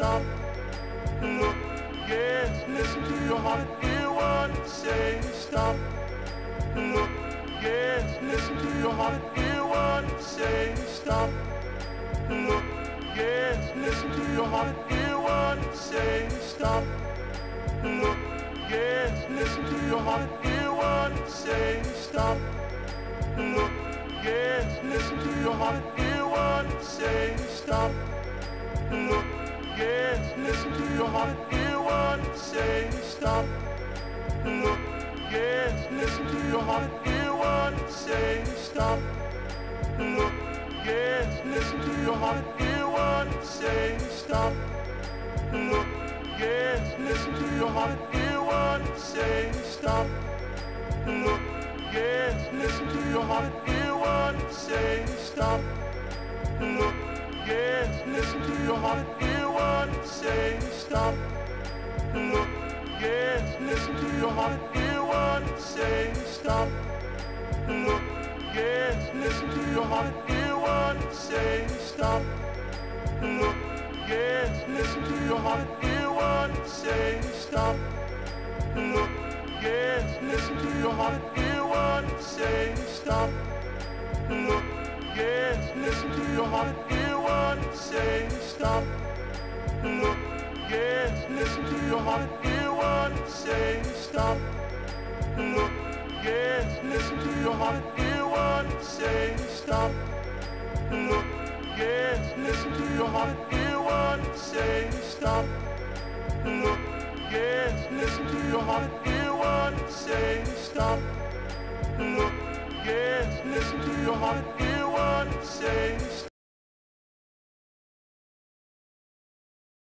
stop. Look, yes, listen to your heart, hear what it says, stop. Look, yes, listen to your heart, hear what it says, stop. Look, yes, listen to your heart, hear what it says, stop. Look, yes, listen to your heart, hear what it says, stop. Look, yes, listen to your heart, hear what it says, stop. Look, yes, listen to your heart, hear what it says, stop. Look, yes, listen to your heart, hear what it says, stop. Look, yes, listen to your heart, hear what it says, stop. Look, yes, listen to your heart, hear what it says, stop. Look, yes, listen to your heart, hear what it says, stop. Look, yes, listen to your heart, hear what it says, stop. Look, yes, listen to your heart, hear what it says, stop. Look, yes, listen to your heart, hear what it says, stop. Look, yes, listen to your heart, hear what it says, stop. Look, yes, listen to your heart, hear what it says, stop. Look, yes, listen to your heart, hear what it says, stop. Look, yes, listen to your heart, hear what it says, stop. Look, yes, listen to your heart, hear what it says, stop. Look, yes, listen to your heart, hear what it says, stop. Look, yes, listen to your heart, hear what it says, stop. Look, yes, listen to your heart, hear what it says.